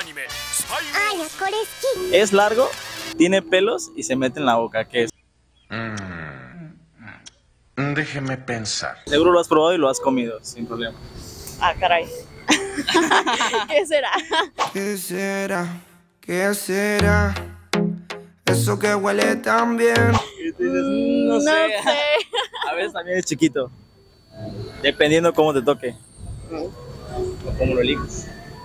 Es largo, tiene pelos y se mete en la boca. ¿Qué es? Déjeme pensar. Seguro lo has probado y lo has comido, sin problema. Ah, caray. ¿Qué será? ¿Qué será? ¿Qué será? Eso que huele tan bien. Y tú dices, no sé. A veces también es chiquito. Dependiendo cómo te toque. O cómo lo eliges.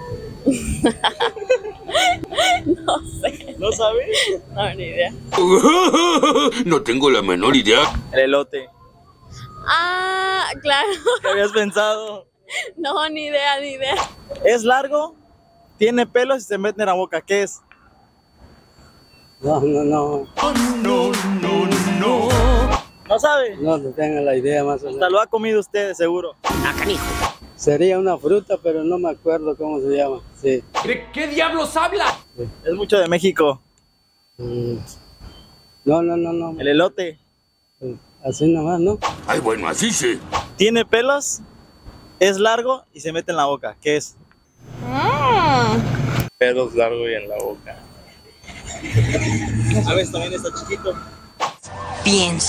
No sé. ¿No sabes? No, ni idea. No tengo la menor idea. El elote. Ah, claro. ¿Qué habías pensado? No, ni idea, ni idea. Es largo, tiene pelos y se mete en la boca. ¿Qué es? No. ¿No sabe? No tengo la idea más o Hasta menos. lo ha comido usted, seguro. Sería una fruta, pero no me acuerdo cómo se llama. Sí. ¿De qué diablos habla? Es mucho de México. No. El elote. Así nomás, ¿no? Ay, bueno, así sí. Tiene pelos, es largo y se mete en la boca. ¿Qué es? Pelos largo y en la boca. A veces también está chiquito. Piensa.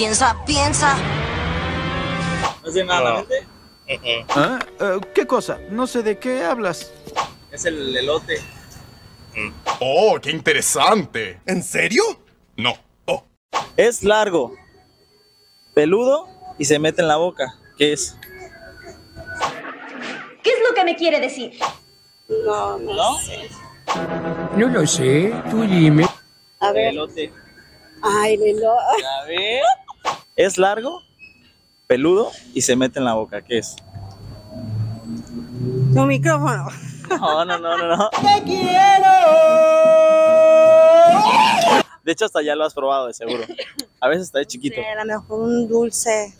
¿No es de nada la mente? ¿Qué cosa? No sé de qué hablas. Es el elote. ¡Oh, qué interesante! ¿En serio? No. Oh. Es largo, peludo y se mete en la boca. ¿Qué es? ¿Qué es lo que me quiere decir? No ¿No? sé. No lo sé, tú dime. A El ver. elote. Ay, Lelo. A ver. Es largo, peludo y se mete en la boca. ¿Qué es? Tu micrófono. No. ¡Te quiero! De hecho, hasta ya lo has probado, de seguro. A veces está de chiquito. A lo mejor un dulce.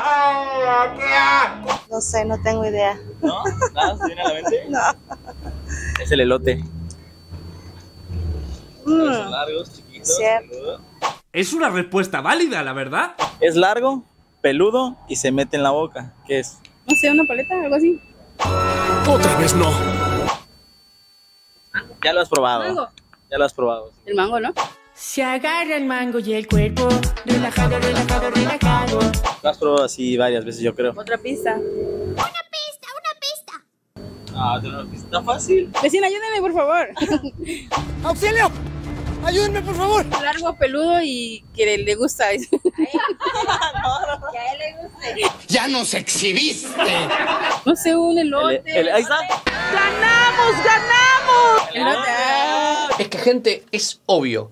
No sé, no tengo idea. ¿No? ¿Nada se viene a la mente? No. Es el elote. Son Mm, largos, chiquitos, Cierto. peludo. Es una respuesta válida, la verdad. Es largo, peludo y se mete en la boca. ¿Qué es? no sé, una paleta, algo así. Otra vez no. Ya lo has probado. Mango. Ya lo has probado. El mango, ¿no? Se agarra el mango y el cuerpo, relajado. Lo has probado así varias veces, yo creo. Otra pista. Ah, está fácil. Vecina, ayúdenme, por favor. ¡Auxilio! ¡Ayúdenme, por favor! Largo, peludo y que le gusta. Que a él le guste. ¡Ya nos exhibiste! No sé, un elote. Ahí está. Elote. Ah. Es que, gente, es obvio.